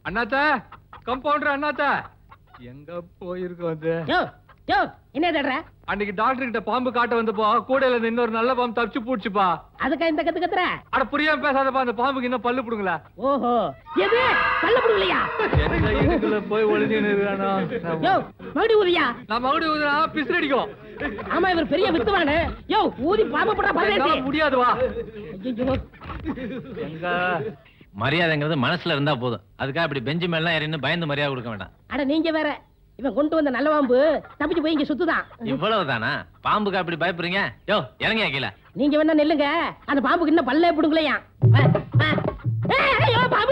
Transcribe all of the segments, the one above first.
அண்ணாத்த compounder அண்ணாத்த எங்க போயிருக்கோம் அது? என்ன தேடுற? அன்னைக்கு டாக்டர் கிட்ட பாம்பு காட்ட வந்தப்போ கூடையில இருந்து இன்னொரு நல்ல பாம்பு தப்பிச்சு பூச்சிப்பா. அதுக்கா இந்த கத்து கத்துற? அட புரியாம பேசாதப்பா, அந்த பாம்புக்கு இன்னும் பல்லு புடுங்களா? ஓஹோ, எது பல்லு புடுங்கலையா? எந்த இதுக்குள்ள போய் ஒளிஞ்சுன்னு இருக்கானோ. மகுடி ஊதியா? நான் மகுடி ஊதுனா பிசிறு அடிக்கும். ஆமா, இவர் பெரிய வித்துவானு. யோ, ஊதி பாம்பு போட்டா பல்லு முடியாது. வா. ஐயோ, எங்க மரியாதைங்கிறது மனசுல இருந்தா போதும். அதுக்காக இப்படி பெஞ்சு மேல ஏறின்னு பயந்து மரியாதை கொடுக்க வேண்டாம். அட நீங்க வேற, இவன் கொண்டு வந்த நல்ல பாம்பு தப்பிச்சு போய் இங்க சுத்துதான். இவ்வளவுதானா? பாம்புக்கு அப்படி பயப்படுறீங்க? யோ இறங்க கீழே. நீங்க வேணா நெல்லுங்க, அந்த பாம்புக்கு இன்னும் பல்லே புடுங்கலையா? ஐயோ பாம்பு!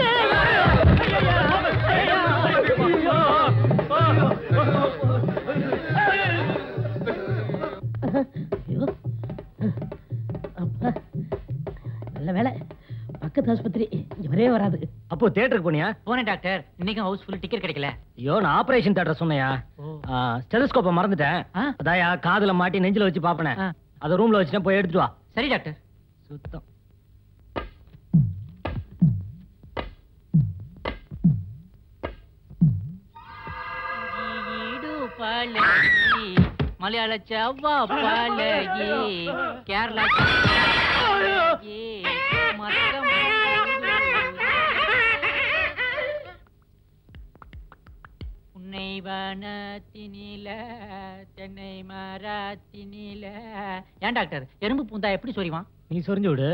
நல்ல வேலை, பக்கத்து ஆஸ்பத்திரி, இங்க வரவே வராது. அப்போ தியேட்டருக்கு போனியா? போனேன் டாக்டர், இன்னைக்கும் ஹவுஸ்ஃபுல் டிக்கெட் கிடைக்கல. ஐயோ, நான் ஆபரேஷன் தியேட்டர் சொன்னையா? ஸ்டெதஸ்கோப்பை மறந்துட்டேன். அதாயா காதுல மாட்டி நெஞ்சில வச்சு பாப்பனே, அத ரூம்ல வச்சுட்டேன், போய் எடுத்துட்டு வா. சரி டாக்டர். சுத்தம். மலையாள செவ்வா பழகி கேரளா உன்னை வனத்தினில தென்னை மரத்தினில. ஏன் டாக்டர், எறும்பு பூந்தா எப்படி சொறிவான்? நீ சொரிஞ்சு விடு.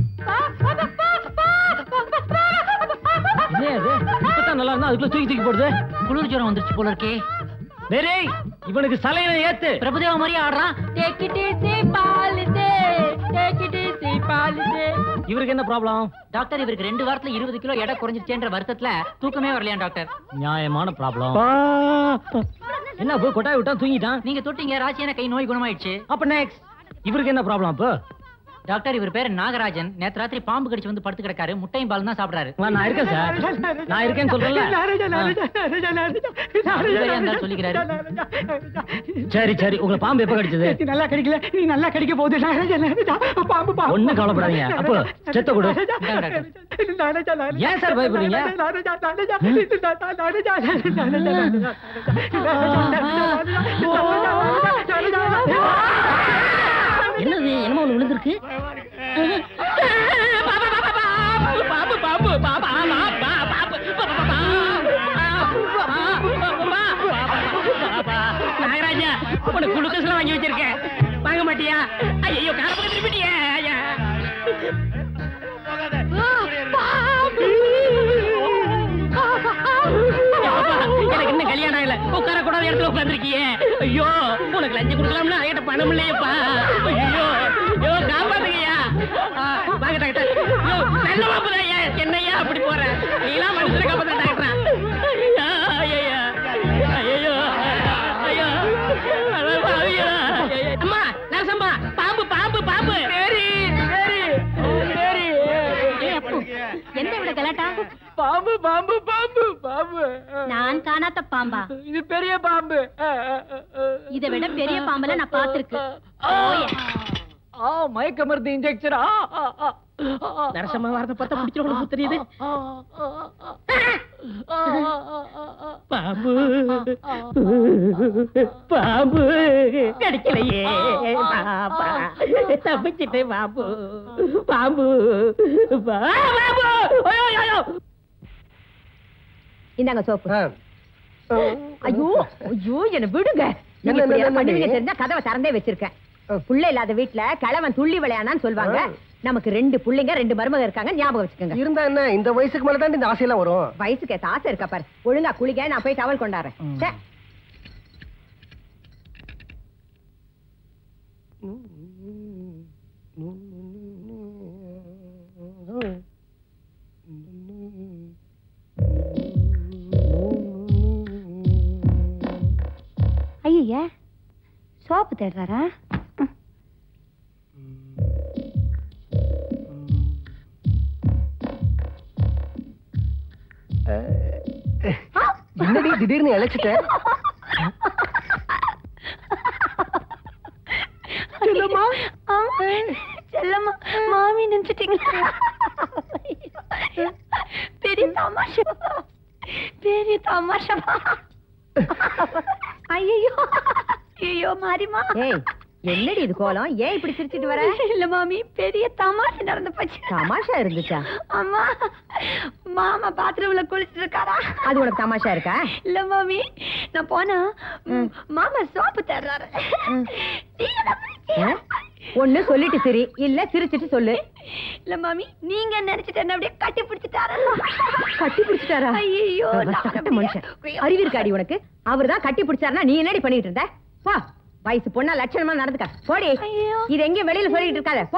இப்பதான் நல்லா இருந்தா அதுக்குள்ள தூக்கி தூக்கி போடுது. குளிர் ஜுரம் வந்துருச்சு போல இருக்கே. வேறே இவனுக்கு சலையில ஏத்து. பிரபுதேவ மாதிரி ஆடுறான். இவருக்கு என்ன ப்ராப்ளம் டாக்டர்? இவருக்கு 2 வாரத்துல 20 கிலோ எடை குறைஞ்சிருச்சேன்ற வருத்தத்துல தூக்கமே வரலையா டாக்டர்? நியாயமான ப்ராப்ளம். என்ன போ, கொட்டாய் விட்டா தூங்கிட்டான். நீங்க தொட்டீங்க, ராசியான கை நோய் குணமாயிடுச்சு. அப்ப நெக்ஸ்ட் இவருக்கு என்ன ப்ராப்ளம்? அப்போ டாக்டர், இவர் பேரு நாகராஜன். நேத்து ராத்திரி பாம்பு கடிச்சு வந்து படுத்து கிடக்காரு. முட்டையும் பால் தான் சாப்பிடுறாரு. நான் இருக்கேன் சார், நான் இருக்கேன்னு சொல்றேன்ல. சொல்லிக்கிறாரு. சரி சரி, உங்களை பாம்பு எப்ப கடிச்சது? நல்லா கடிக்கல, நீ நல்லா கடிக்க போகுது. பாம்பு ஒண்ணு கவலைப்படாதீங்க. அப்போ செத்த கொடு. ஏன் சார் பயப்படுறீங்க? என்னது, என்னமோ ஒண்ணு விழுந்திருக்கு. நாகராஜா, உனக்கு குளுக்கோஸ்ல வாங்கி வச்சிருக்கேன், வாங்க மாட்டியா? ஐயோ, காரப்பக்கம் திருப்பிட்டியே. எனக்கு இன்னும் கல்யாணம் ஆகல, உட்கார கூட இடத்துல உட்காந்துருக்கியே. ஐயோ, உனக்கு லஞ்சம் கொடுக்கலாம்னா என்கிட்ட பணம் இல்லையப்பா. ஐயோ ஐயோ, காப்பாத்துங்கய்யா. வாங்க டாக்டர். நல்ல பாப்புதான். என்னையா அப்படி போற? நீலாம் மனுஷனை காப்பாத்த டாக்டரா? ஐயோ ஐயோ ஐயோ, அம்மா நரசம்மா, பாம்பு பாம்பு பாம்பு. என்ன விட கலாட்டா? பாம்பு பாம்பு பாம்பு பாம்பு. நான் காணாத பாம்பா? இது பெரிய பாம்பு. இதை விட பெரிய பாம்புல நான் பாத்திருக்கேன். மயக்க மருந்து இன்ஜெக்ஷன். நரசம்மா வாரத்தை பார்த்தா பிடிச்சிட தெரியுது. பாம்பு பாம்பு கிடைக்கலையே. பாம்பா தப்பிச்சிட்டு பாம்பு பாம்பு பாம்பு. இந்தாங்க சோப்பு. ஐயோ ஐயோ, என்ன விடுங்க. தெரிஞ்சா கதவை திறந்தே வச்சிருக்கேன். புள்ள இல்லாத வீட்டுல கிழவன் துள்ளி விளையானான்னு சொல்லுவாங்க. நமக்கு 2 புள்ளைங்க 2 மருமக இருக்காங்க, ஞாபகம் வச்சுக்கோங்க. இருந்தா என்ன, இந்த வயசுக்கு மேல தான் இந்த ஆசையெல்லாம் வரும். வயசுக்கு ஏத்த ஆசை இருக்கா பாரு. ஒழுங்கா குளிக்க, நான் போய் டவல் கொண்டாடுறேன். ஐயா, சோப்பு தேடுறாரா? என்னடி திடீர்னு இழைச்சிட்ட? செல்லம்மா, செல்லம்மா, மாமி நினைச்சிட்டீங்களா? பெரிய தமாஷா. பெரிய தமாஷா. ஐயோ ஐயோ மாரிமா. என்னடி இது கோலம்? ஏன் இப்படி சிரிச்சிட்டு வர? இல்ல மாமி, பெரிய தமாஷா நடந்து போச்சு. தமாஷா இருந்துச்சா? அம்மா, மாமா பாத்ரூம்ல குளிச்சிட்டு இருக்காரா? அது உனக்கு தமாஷா இருக்கா? இல்ல மாமி, நான் போனா மாமா சோப்பு தர்றாரு. ஒண்ணு சொல்லிட்டு சரி, இல்ல சிரிச்சிட்டு சொல்லு. இல்ல மாமி, நீங்க நினைச்சிட்டு என்ன அப்படியே கட்டி பிடிச்சிட்டாரா? கட்டி பிடிச்சிட்டாரா? ஐயோ, மனுஷன் அறிவு இருக்காடி உனக்கு? அவர்தான் கட்டி பிடிச்சாருன்னா நீ என்னடி பண்ணிட்டு இருந்த? போ, வயசு பொண்ணா லட்சணமா நடந்துக்க. போடி. இது எங்கேயும் வெளியில சொல்லிட்டு இருக்காத, போ.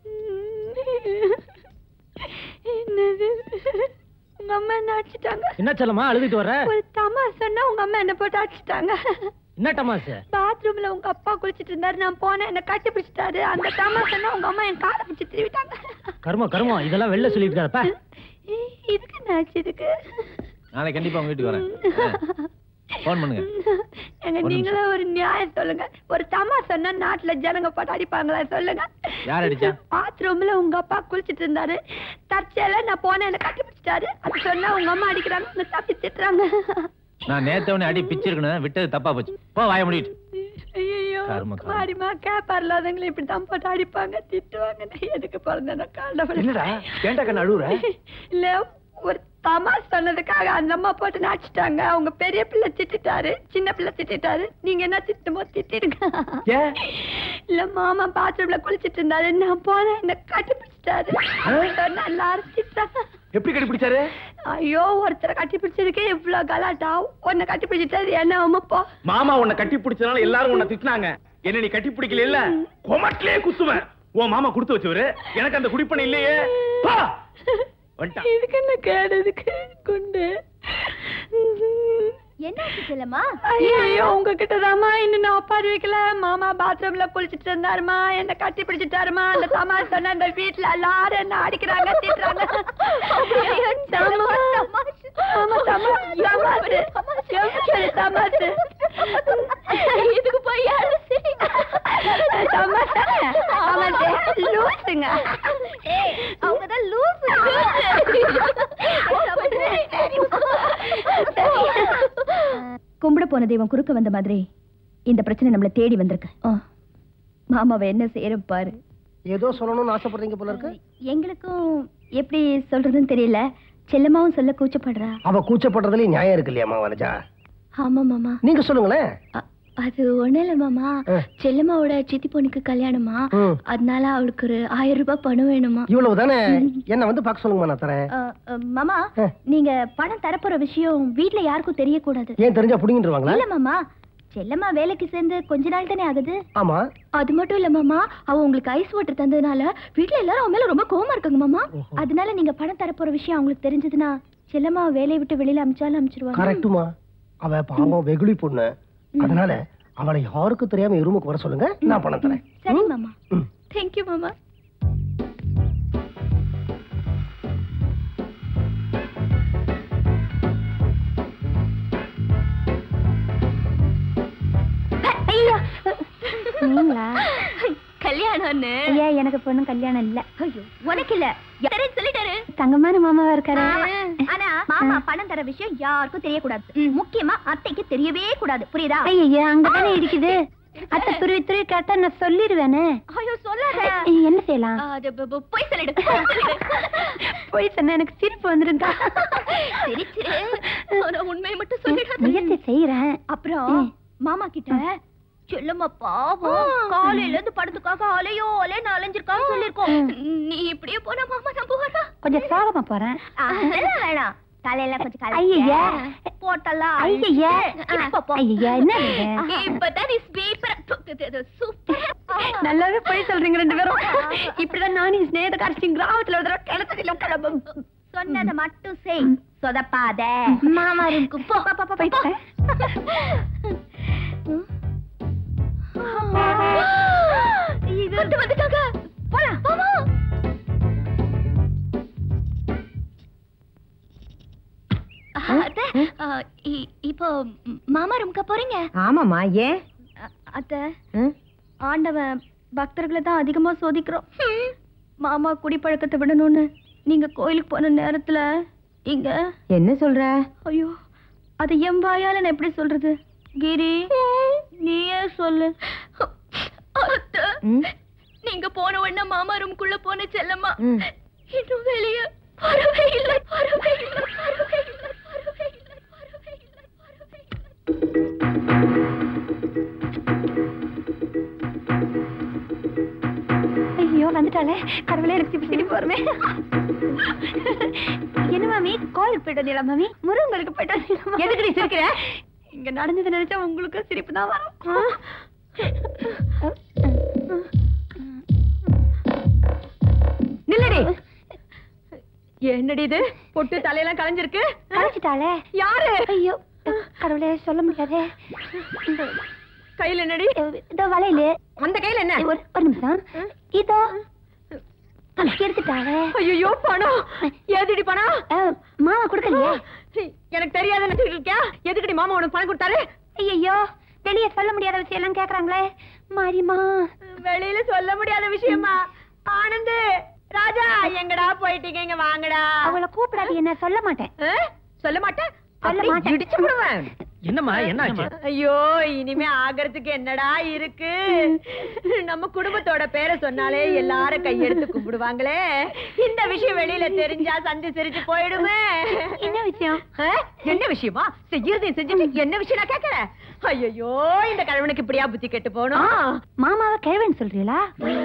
என்னது, உங்க அம்மா என்ன அடிச்சிட்டாங்க? என்ன செல்லமா அழுதுட்டு வர? ஒரு தமாஷ் சொன்னா உங்க அம்மா என்ன போட்டு அடிச்சிட்டாங்க. என்ன தமாஷ்? பாத்ரூம்ல உங்க அப்பா குளிச்சிட்டு இருந்தாரு, நான் போனேன், என்ன கட்டி பிடிச்சிட்டாரு. அந்த தமாஷ் சொன்னா உங்க அம்மா என் காலை பிடிச்சி திருவிட்டாங்க. கர்மம் இதெல்லாம் வெளில சொல்லிட்டு இருக்காதப்பா. இதுக்கு என்ன ஆச்சு? இதுக்கு நாளைக்கு கண்டிப்பா உங்க வீட்டுக்கு வரேன். போன் பண்ணுங்க. எங்க நீங்களே ஒரு நியாயம் சொல்லுங்க. ஒரு தமாஷ் சொன்னா நாட்டுல ஜனங்க போட்டு அடிப்பாங்களா சொல்லுங்க? யார் அடிச்சா? பாத்ரூம்ல உங்க அப்பா குளிச்சிட்டு இருந்தாரு, தற்செயலா நான் போனேன், என்ன கட்டி பிடிச்சிட்டாரு. அது சொன்னா உங்க அம்மா அடிக்கிறாங்க, உங்க தப்பி திட்டுறாங்க. நான் நேத்தவனே அடி பிச்சிருக்கணும், விட்டது தப்பா போச்சு. போ, வாய முடிட்டு. ஐயோ மாரிமா, கேப்பார்லாதவங்களை இப்படிதான் போட்டு அடிப்பாங்க, திட்டுவாங்க. எதுக்கு பிறந்த காண்டவன்? என்னடா கேண்டா கண்ண அழுவுற? இல்ல, ஒரு தமாஷ் சொன்னதுக்காக அந்த அம்மா போட்டு நாச்சிட்டாங்க. அவங்க பெரிய பிள்ளை திட்டாரு, சின்ன பிள்ளை திட்டாரு. நீங்க என்ன திட்டுமோ திட்டிடுங்க. இல்ல, மாமா பாத்ரூம்ல குளிச்சிட்டு இருந்தாரு, நான் போனேன், என்ன கட்டி பிடிச்சிட்டாரு. எல்லாரும் திட்டாங்க. எப்படி கட்டி பிடிச்சாரு? ஐயோ, ஒருத்தரை கட்டி பிடிச்சிருக்கே இவ்வளவு கலாட்டா. உன்னை கட்டி பிடிச்சிட்டாரு, என்ன அம்மாப்பா? மாமா உன்னை கட்டி பிடிச்சனால எல்லாரும் உன்னை திட்டினாங்க. என்ன நீ கட்டி பிடிக்கல இல்ல, கொமட்டிலே குத்துவேன். உன் மாமா கொடுத்து வச்சவரு, எனக்கு அந்த குடிப்பணம் இல்லையே. இதுக்கு என்ன கேடுதுக்கு குண்டு? என்ன செல்லமா? ஐயோ, உங்ககிட்ட தாமா இன்னும் நான் ஒப்பாரி வைக்கல. மாமா பாத்ரூம்ல குளிச்சிட்டு இருந்தாருமா, என்ன கட்டி பிடிச்சிட்டாருமா. அந்த தமாஷ் சொன்ன அந்த வீட்டுல எல்லாரும் என்ன அடிக்கிறாங்க, திட்டுறாங்க. இதுக்கு போய் லூசுங்க. அவங்கதான் லூசு. கும்பிட போன தெய்வம் குறுக்க வந்த மாதிரி இந்த பிரச்சனை நம்மள தேடி வந்திருக்கு. மாமாவை என்ன செய்யறோம் பாரு. ஏதோ சொல்லணும்னு ஆசைப்படுறீங்க போல இருக்கு. எங்களுக்கும் எப்படி சொல்றதுன்னு தெரியல. செல்லமாவும் சொல்ல கூச்சப்படுறா. அவ கூச்சப்படுறதுல நியாயம் இருக்கு இல்லையா வனஜா? ஆமா மாமா. நீங்க சொல்லுங்களேன். அது ஒண்ணு இல்ல மாமா, செல்லம்மாவோட சித்தி பொண்ணுக்கு கல்யாணமா, அதனால அவளுக்கு ஒரு 1000 ரூபாய் பணம் வேணுமா. இவ்வளவு தானே? என்ன வந்து பாக்க சொல்லுங்க, நான் தரேன். மாமா, நீங்க பணம் தரப்போற விஷயம் வீட்ல யாருக்கும் தெரியக்கூடாது. ஏன் தெரிஞ்சா புடிங்கிட்டுருவாங்களா? இல்ல மாமா, செல்லம்மா வேலைக்கு சேர்ந்து கொஞ்ச நாள் தானே ஆகுது. ஆமா. அது மட்டும் இல்ல மாமா, அவ உங்களுக்கு ஐஸ் வாட்டர் தந்ததுனால வீட்ல எல்லாரும் அவன் மேல ரொம்ப கோவமா இருக்காங்க மாமா. அதனால நீங்க பணம் தரப்போற விஷயம் அவங்களுக்கு தெரிஞ்சதுன்னா செல்லம்மா வேலையை விட்டு வெளியில அமிச்சாலும் அமிச்சிருவாங்க. கரெக்ட்டுமா. அவ பாவம் வெகுளி பொண்ணு, அதனால அவளை யாருக்கும் தெரியாம ரூமுக்கு வர சொல்லுங்க, நான் பணம் தரேன். சரி மாமா. Thank you மாமா. நீங்களா? கல்யாணம்னு? ஐயா, எனக்கு பொண்ணு கல்யாணம் இல்ல. ஐயோ, உனக்கு இல்ல சொல்லிட்டாரு. தங்கமான மாமாவா இருக்காரு. ஆனா மாமா பணம் தர விஷயம் யாருக்கும் தெரியக்கூடாது. முக்கியமா அத்தைக்கு தெரியவே கூடாது. புரியுதா? ஐயா, அங்கதானே இருக்குது. அத்தை துருவி துருவி கேட்டா நான் சொல்லிடுவேனே. ஐயோ, சொல்லாத. என்ன செய்யலாம்? போய் சொல்லிடு. போய் சொன்னா எனக்கு சிரிப்பு வந்துருந்தா. உண்மையை மட்டும் சொல்லிடு. முயற்சி செய்யறேன். அப்புறம் மாமா கிட்ட செல்லம்மா பாவம் காலையில இருந்து படத்துக்காக அலையோ அலைன்னு அலைஞ்சிருக்கான்னு சொல்லிருக்கோம். நீ இப்படியே போனா மாமா நான் போறேன். கொஞ்சம் சாகமா போறேன். வேணாம், தலையில கொஞ்சம் ஐயா போட்டலாம். ஐயா என்ன இப்பதான் நீ சூப்பர் நல்லாவே போய் சொல்றீங்க ரெண்டு பேரும். இப்படிதான் நானும் ஸ்நேகித காட்சி கிராமத்துல ஒரு தடவை கிளத்துல கிளம்பும். சொன்னதை மட்டும் செய், சொதப்பாத. மாமா இருக்கு போ போயிட்டேன். வந்துட்டாங்க. போலாம் மாமா. இப்போ மாமா ரூமுக்கு போறீங்க? ஆமாமா. ஏன் அத்தை? ஆண்டவன் பக்தர்களை தான் அதிகமா சோதிக்கிறோம். மாமா குடிப்பழக்கத்தை விடணும்னு நீங்க கோயிலுக்கு போன நேரத்துல இங்க என்ன சொல்ற? ஐயோ அது என் வாயால நான் எப்படி சொல்றது? கிரி நீயே சொல்லு. நீங்க போன உடனே மாமா ரூம்குள்ள போன செல்லம்மா இன்னும் வெளியே வரவே இல்லை. ஐயோ வந்துட்டாலே, கடவுளே எனக்கு சிரிப்பு போறமே. என்ன மாமி கோயிலுக்கு போயிட்டு வந்தீங்களா மாமி? முருகங்களுக்கு போயிட்டு வந்தீங்களா? எதுக்கு நீ சிரிக்கிற? இங்க நடந்தது நினைச்சா உங்களுக்கு சிரிப்பு தான் வரும். நில்லடி. என்னடி இது? பொட்டு தலையெல்லாம் கலைஞ்சிருக்கு. கலைச்சிட்டாளே? யாரு? ஐயோ கடவுளே சொல்ல முடியாதே. கையில என்னடி? இதோ வளையல. அந்த கையில என்ன? ஒரு நிமிஷம். இதோ எடுத்துட்டாளே. ஐயோ பணம். ஏதுடி பணம்? மாமா கொடுக்கலையே. எனக்கு தெரியாத நினைச்சிட்டு இருக்கியா? எதுக்குடி மாமா உனக்கு பணம் கொடுத்தாரு? ஐயோ வெளியே சொல்ல முடியாத விஷயம் எல்லாம் கேக்குறாங்களே மாரிமா. வெளியில சொல்ல முடியாத விஷயமா? ஆனந்து ராஜா எங்கடா போயிட்டீங்க? இங்க வாங்கடா. அவளை கூப்பிடாது. என்ன சொல்ல மாட்டேன். சொல்ல மாட்டேன். சொல்ல மாட்டேன். இடிச்சு விடுவேன். என்னம்மா என்ன ஆச்சு? ஐயோ இனிமே ஆகிறதுக்கு என்னடா இருக்கு? நம்ம குடும்பத்தோட பேரை சொன்னாலே எல்லாரும் கையெடுத்து கும்பிடுவாங்களே. இந்த விஷயம் வெளியில தெரிஞ்சா சந்தி சிரிச்சு போயிடுமே. என்ன விஷயம்? என்ன விஷயமா? செய்யறதையும் செஞ்சுட்டு என்ன விஷயம் நான் கேக்குறேன். ஐயோ இந்த கழவனுக்கு இப்படியா புத்தி கெட்டு போகணும்? மாமாவை கேள்வன் சொல்றீங்களா?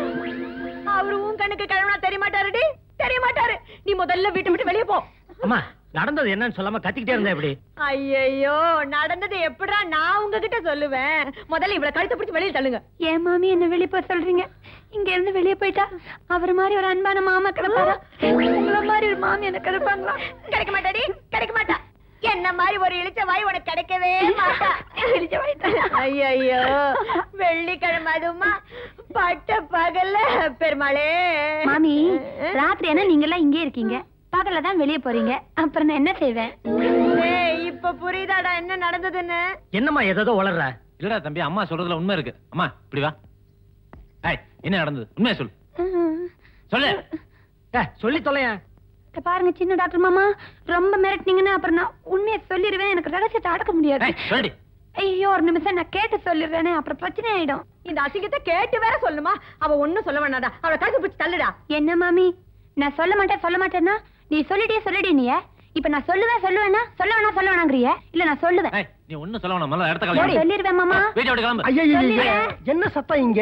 அவரு உன் கண்ணுக்கு கழவனா தெரிய மாட்டாருடி. தெரிய மாட்டாரு. நீ முதல்ல வீட்டை விட்டு வெளியே போ. அம்மா நடந்தது என்னன்னு சொல்லாம கத்திக்கிட்டே இருந்தா எப்படி? ஐயோ நடந்தது எப்படா நான் உங்ககிட்ட சொல்லுவேன்? முதல்ல இவ்வளவு கழுத்தை பிடிச்சு வெளியே தள்ளுங்க. ஏன் மாமி என்ன வெளியே போய் சொல்றீங்க? இங்க இருந்து வெளியே போயிட்டா அவர் மாதிரி ஒரு அன்பான மாமா கிடைப்பாரா? உங்களை மாதிரி ஒரு மாமி எனக்கு கிடைப்பாங்களா? கிடைக்க மாட்டாடி. கிடைக்க மாட்டா. என்ன மாதிரி ஒரு இழிச்ச வாய் உனக்கு கிடைக்கவே மாட்டா. இழிச்ச வாய். ஐயோ வெள்ளிக்கிழமை அதுமா பட்ட பகல்ல பெருமாளே. மாமி ராத்திரி என்ன நீங்க எல்லாம் இங்கே இருக்கீங்க, பகல்ல தான் வெளியே போறீங்க. அப்புறம் நான் என்ன செய்வேன்? இப்ப புரியுதாடா என்ன நடந்ததுன்னு? என்னம்மா ஏதோ வளர்ற? இல்லடா தம்பி, அம்மா சொல்றதுல உண்மை இருக்கு. அம்மா இப்படி வா. ஏய் என்ன நடந்தது? உண்மையா சொல்லு. சொல்லு. சொல்லி தொலையா. பாருங்க சின்ன டாக்டர் மாமா, ரொம்ப மிரட்டினீங்கன்னா அப்புறம் நான் உண்மையை சொல்லிடுவேன். எனக்கு ரகசியத்தை அடக்க முடியாது. சொல்லி. ஐயோ ஒரு நிமிஷம் நான் கேட்டு சொல்லிடுறேனே, அப்புறம் பிரச்சனை ஆயிடும். இந்த அசிங்கத்தை கேட்டு வேற சொல்லுமா? அவ ஒண்ணும் சொல்ல வேணாடா. அவளை கழுத்து பிடிச்சு தள்ளுடா. என்ன மாமி நான் சொல்ல மாட்டேன்னா நீ சொல்லிட்டே நீ இப்ப நான் சொல்லுவேன்னா சொல்ல வேணாங்கறியே? இல்ல நான் சொல்லுவேன். நீ ஒண்ணும் சொல்ல வேணாம். முதல்ல இடத்த கிளம்பு. சொல்லிடுவேன் மாமா. வீட்டை விட்டு கிளம்பு. ஐயோ என்ன சத்தம் இங்க?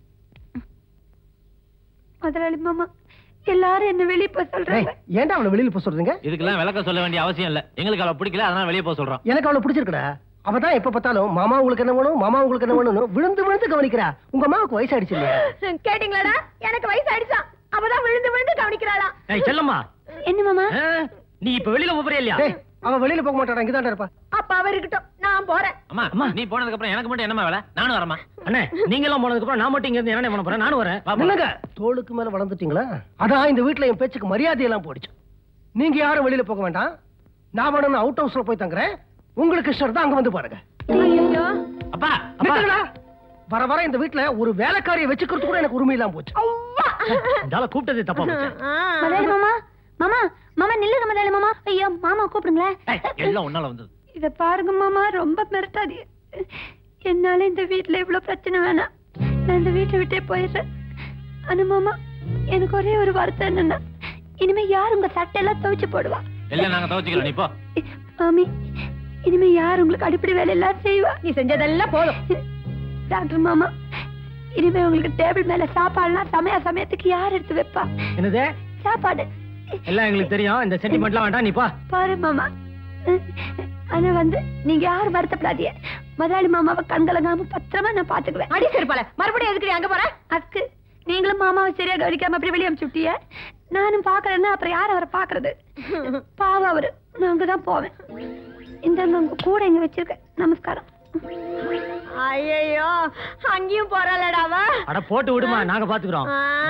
முதலாளி மாமா எல்லாரும் என்ன வெளியே போக சொல்றாங்க. ஏன்டா அவளை வெளியில போக சொல்றீங்க? இதுக்கெல்லாம் விளக்கம் சொல்ல வேண்டிய அவசியம் இல்ல. எங்களுக்கு அவளை பிடிக்கல, அதனால வெளியே போக சொல்றோம். எனக்கு அவளை பிடிச்சிருக்கடா. அவதான் எப்ப பார்த்தாலும் மாமா உங்களுக்கு என்ன வேணும், மாமா உங்களுக்கு என்ன வேணும் விழுந்து விழுந்து கவனிக்கிறா. உங்க அம்மாவுக்கு வயசாயிடுச்சு இல்லையா? கேட்டீங்களாடா? எனக்கு வயசாயிடுச்சா. அவதான் விழுந்து விழுந்து கவனிக்கிறாளா. செல்லம்மா என்ன மாமா நீ இப்ப வெளியில போறியா இல்லையா? அவ வெளியில போக மாட்டாடா, இங்கதான் இருப்பா. அப்ப அவ இருக்கட்டும், நான் போறேன். அம்மா நீ போனதுக்கு அப்புறம் எனக்கு மட்டும் என்னமா வேலை? நானும் வரமா? அண்ணே நீங்க எல்லாம் போனதுக்கு அப்புறம் நான் மட்டும் இங்க இருந்து என்ன பண்ண போறேன்? நானும் வரேன். என்னங்க தோளுக்கு மேல வளர்ந்துட்டீங்களா? அதான் இந்த வீட்டுல என் பேச்சுக்கு மரியாதை எல்லாம் போயிடுச்சு. நீங்க யாரும் வெளியில போக வேண்டாம். நான் வேணும் அவுட் ஹவுஸ்ல போய் தங்குறேன். உங்களுக்கு இஷ்டம் தான் அங்க வந்து பாருங்க. ஐயோ அப்பா வர வர இந்த வீட்டுல ஒரு வேலைக்காரியை வச்சுக்கிறது கூட எனக்கு உரிமை இல்லாம போச்சு. இதால கூப்பிட்டது தப்பா போச்சு. முதலாளி மாமா மாமா மாமா நில்லுங்க முதலாளி மாமா. ஐயோ மாமா கூப்பிடுங்களேன். எல்லாம் ஒன்னால வந்தது. இத பாருங்க மாமா, ரொம்ப மிரட்டாதீ. என்னால இந்த வீட்டுல இவ்வளவு பிரச்சனை வேணாம். நான் இந்த வீட்டை விட்டே போயிடுறேன். ஆனா மாமா எனக்கு ஒரே ஒரு வருத்தம் என்னன்னா, இனிமே யார் உங்க சட்டை எல்லாம் துவைச்சு போடுவா? எல்லாம் நாங்க துவைச்சுக்கிறோம். நீ போ. மாமி இனிமே யார் உங்களுக்கு அடிப்படை வேலை எல்லாம் செய்வா? நீ செஞ்சதெல்லாம் போதும். டாக்டர் மாமா இனிமே உங்களுக்கு டேபிள் மேல சாப்பாடுலாம் சமயத்துக்கு யார் எடுத்து வைப்பா? என்னது சாப்பாடு? எல்லாம் எங்களுக்கு தெரியும். இந்த சென்டிமெண்ட்லாம் வேண்டாம். நீ பா. பாரு மாமா, ஆனா நீங்க யாரும் வருத்தப்படாதீங்க. முதலாளி மாமாவை கண்கலங்காம பத்திரமா நான் பாத்துக்குவேன். அடி சரிப்பால மறுபடியும் எதுக்கு அங்க போற? அதுக்கு நீங்களும் மாமாவை சரியா கவனிக்காம அப்படி வெளியே அனுப்பிச்சு விட்டிய. நானும் பாக்குறேன்னா அப்புறம் யார் அவரை பாக்குறது? பாவம் அவரு. நான் அங்கதான் போவேன். இந்த உங்க கூட இங்க வச்சிருக்கேன். நமஸ்காரம். ஐயோ அங்கேயும் போறாளடாவா? அட போட்டு விடுமா, நாங்க பாத்துக்கிறோம்.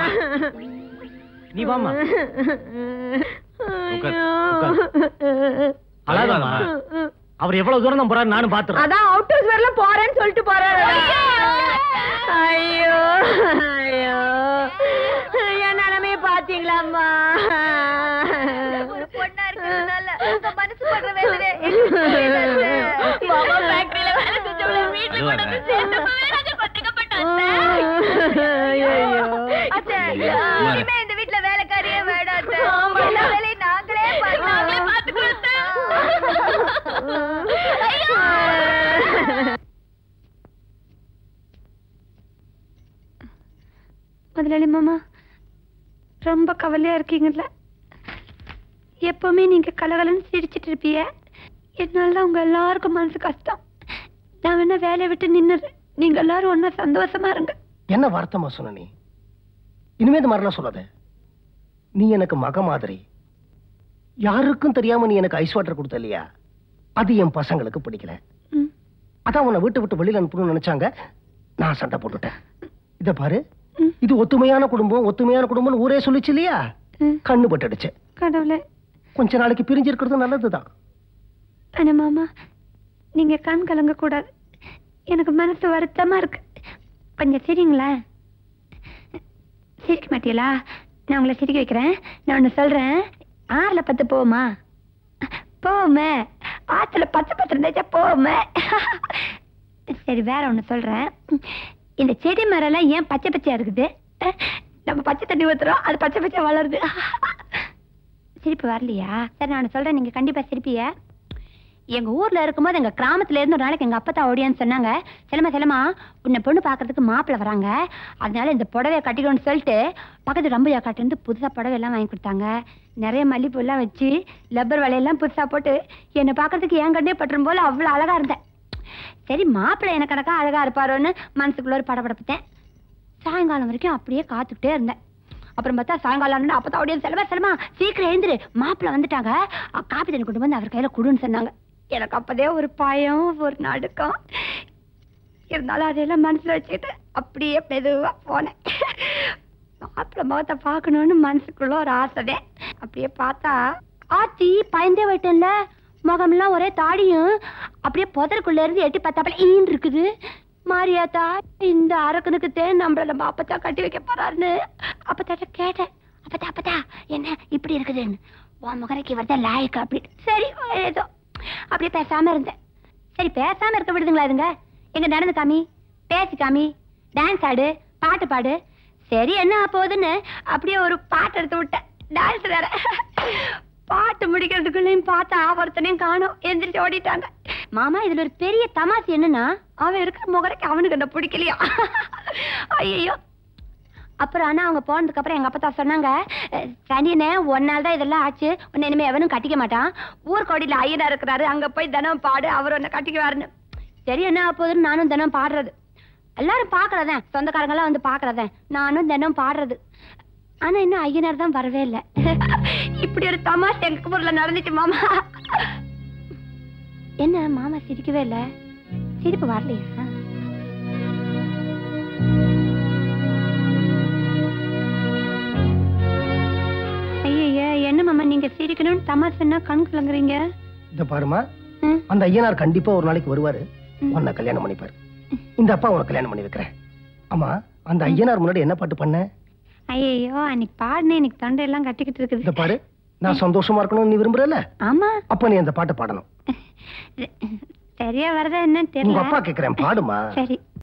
நீ வாமா. அழகாமா அவர் எவ்வளவு தூரம் தான் போறாரு நானும் பாத்துறேன். அதான் அவுட் ஹவுஸ் வரல போறேன்னு சொல்லிட்டு போறாரு. ஐயோ ஐயோ என் நிலைமைய பாத்தீங்களாம்மா? ஒரு பொண்ணா இருக்கிறதுனால பண்ற வேலை மாமா ஃபேக்டரியில வேலை செஞ்சவள வீட்டுல கொண்டு வந்து சேர்த்தப்பவே நாங்க கொட்டிக்கப்பட்டோம். அத்தை இனிமே இந்த வீட்டுல வேலைக்காரியே வேண்டாம். எல்லா வேலையும் நாங்களே பார்த்துக்கிறோம். முதலாளி மாமா ரொம்ப கவலையா இருக்கீங்கல்ல? எப்பவுமே நீங்க கலகலன்னு சிரிச்சிட்டு இருப்பீங்க. என்னால உங்க எல்லாருக்கும் மனசு கஷ்டம். நான் வேணா வேலையை விட்டு நின்னுறேன். நீங்க எல்லாரும் ஒன்னா சந்தோஷமா இருங்க. என்ன வார்த்தைமா சொன்ன நீ? இனிமே இந்த மாதிரிலாம் சொல்லாத. நீ எனக்கு மக மாதிரி. யாருக்கும் தெரியாம நீ எனக்கு ஐஸ் வாட்டர் கொடுத்த இல்லையா? அது என் பசங்களுக்கு பிடிக்கல. அதான் உன்னை வீட்டு விட்டு வெளியில அனுப்பணும்னு நினைச்சாங்க. நான் சண்டை போட்டுட்டேன். இத பாரு, இது ஒத்துமையான குடும்பம், ஒத்துமையான குடும்பம் ஊரே சொல்லிச்சு இல்லையா? கண்ணு பட்டுடுச்சு. கடவுளே, கொஞ்ச நாளைக்கு பிரிஞ்சு இருக்கிறது நல்லதுதான். ஆனா மாமா, நீங்க கண் கலங்க கூடாது. எனக்கு மனசு வருத்தமா இருக்கு. கொஞ்சம் சரிங்களா? சிரிக்க மாட்டீங்களா? நான் உங்களை சிரிக்க வைக்கிறேன். நான் ஒண்ணு சொல்றேன். 6ல 10 போமா? போமே. 10ல 10 இருந்தாச்சா போமே. சரி, வேற ஒண்ணு சொல்றேன். இந்த செடி மரம் எல்லாம் ஏன் பச்சை பச்சையா இருக்குது? நம்ம பச்சை தண்ணி ஊத்துறோம், அது பச்சை பச்சை வளருது. சிரிப்பு வரலையா? சரி, நான் சொல்றேன், நீங்க கண்டிப்பா சிரிப்பிய. எங்க ஊர்ல இருக்கும்போது எங்க கிராமத்துல இருந்து ஒரு நாளைக்கு எங்க அப்பா ஓடியான்னு சொன்னாங்க. செலமா உன்னை பொண்ணு பாக்குறதுக்கு மாப்பிள்ள வராங்க, அதனால இந்த புடவைய கட்டிக்கணும்னு சொல்லிட்டு பக்கத்து ரம்பையா காட்டு இருந்து புதுசா புடவை எல்லாம் வாங்கி கொடுத்தாங்க. நிறைய மல்லிப்பூ எல்லாம் வச்சு லப்பர் வலையெல்லாம் புதுசா போட்டு என்னை பாக்குறதுக்கு என் கண்ணே பட்டுரும் போல அவ்வளவு அழகா இருந்தேன். சரி, மாப்பிள்ளை எனக்கு கணக்கா அழகா இருப்பாரோன்னு மனசுக்குள்ள ஒரு படப்படப்பட்டேன். சாயங்காலம் வரைக்கும் அப்படியே காத்துக்கிட்டே இருந்தேன். அப்புறம் பார்த்தா சாயங்காலம் அப்பதான் அப்படியே செலமா சீக்கிரம் எழுந்துரு, மாப்பிள்ளை வந்துட்டாங்க, காப்பி தண்ணி கொண்டு வந்து அவர் கையில குடுன்னு சொன்னாங்க. எனக்கு அப்பதே ஒரு பயம், ஒரு நடுக்கம். இருந்தாலும் அதையெல்லாம் மனசுல வச்சுக்கிட்டு அப்படியே மெதுவா போனேன். மாப்பிள்ளை முகத்தை பார்க்கணும்னு மனசுக்குள்ள ஒரு ஆசைதான். அப்படியே பார்த்தா ஆச்சி பயந்தே போயிட்டேன்ல. முகம்லாம் ஒரே தாடியும் அப்படியே புதருக்குள்ள இருந்து எட்டி பார்த்தாப்பல ஈன் இருக்குது. மாரியாத்தா, இந்த அரக்கனுக்கு தேன் நம்ம அப்பத்தா கட்டி வைக்க போறாருன்னு அப்பத்தாட்ட கேட்டேன். அப்பத்தா என்ன இப்படி இருக்குதுன்னு. உன் முகரைக்கு வரத லாய்க்கு அப்படி. சரி, ஏதோ அப்படியே பேசாம இருந்தேன். சரி, பேசாம இருக்க விடுதுங்களா இதுங்க? எங்க நடந்து காமி, பேசி காமி, டான்ஸ் ஆடு, பாட்டு பாடு. சரி, என்ன போகுதுன்னு அப்படியே ஒரு பாட்டு எடுத்து விட்டேன். டான்ஸ் வேற. பாட்டு முடிக்கிறதுக்குள்ளயும் பார்த்தா ஒருத்தனையும் காணோம், எந்திரிச்சு ஓடிட்டாங்க. மாமா, இதுல ஒரு பெரிய தமாசு என்னன்னா, அவன் இருக்கிற முகரைக்கு அவனுக்கு என்ன பிடிக்கலையா? ஐயோ. அப்புறம் ஆனா அவங்க போனதுக்கு அப்புறம் எங்க அப்பா சொன்னாங்க, சனியனே ஒன்னால தான் இதெல்லாம் ஆச்சு, உன்னை இனிமே எவனும் கட்டிக்க மாட்டான். ஊர்கோடியில ஐயனா இருக்கிறாரு, அங்க போய் தினம் பாடு, அவர் உன்னை கட்டிக்குவாருன்னு. சரி, என்ன போகுதுன்னு நானும் தினம் பாடுறது. எல்லாரும் பாக்குறதேன், சொந்தக்காரங்க எல்லாம் வந்து பாக்குறதேன், நானும் தினம் பாடுறது. ஆனா இன்னும் ஐயனார் தான் வரவே இல்லை. இப்படி ஒரு தமாஷ் எங்க ஊர்ல நடந்துச்சு மாமா. என்ன மாமா சிரிக்கவே இல்லை? சிரிப்பு வரலையா? ஐயா, என்ன மாமா நீங்க சிரிக்கணும்னு தமாஷன்னா கண் கலங்குறீங்க? இத பாருமா, அந்த ஐயனார் கண்டிப்பா ஒரு நாளைக்கு வருவாரு, உன்னை கல்யாணம் பண்ணிப்பாரு. இந்த அப்பா உனக்கு கல்யாணம் பண்ணி வைக்கிறேன். ஆமா, அந்த ஐயனார் முன்னாடி என்ன பாட்டு பண்ண? ஐயோ, அன்னைக்கு பாடுனே, எனக்கு தொண்டையெல்லாம் கட்டிக்கிட்டு இருக்குது. இத பாரு, நான் சந்தோஷமா இருக்கணும்னு நீ விரும்புறல? ஆமா. அப்ப நீ அந்த பாட்டை பாடணும். சரியா வரதா என்னன்னு தெரியல. உங்க அப்பா கேக்குறேன், பாடுமா. சரி.